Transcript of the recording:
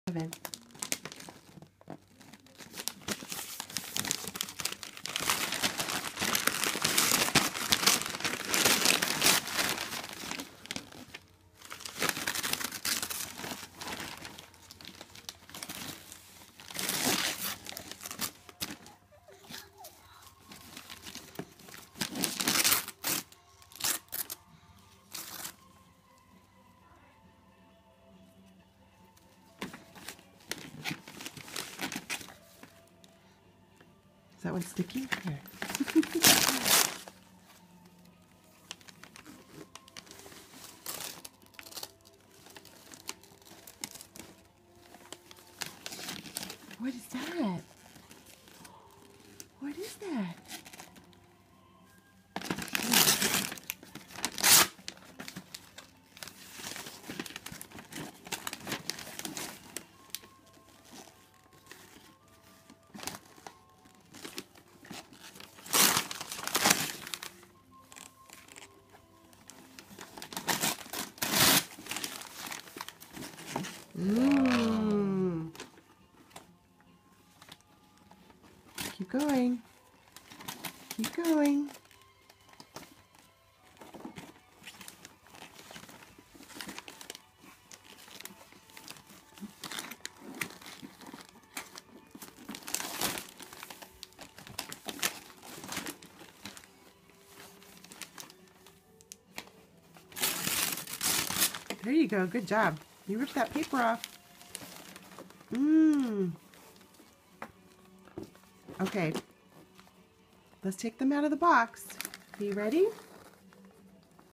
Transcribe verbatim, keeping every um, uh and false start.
Seven. Is that one sticky? Here. What is that? What is that? Mmm. Keep going. Keep going. There you go. Good job. You ripped that paper off. Mmm. Okay. Let's take them out of the box. Are you ready?